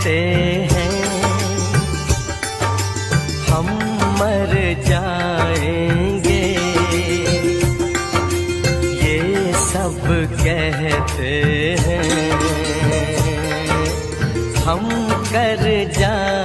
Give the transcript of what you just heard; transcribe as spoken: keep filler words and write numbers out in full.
कहते हैं हम मर जाएंगे, ये सब कहते हैं हम कर जाएंगे।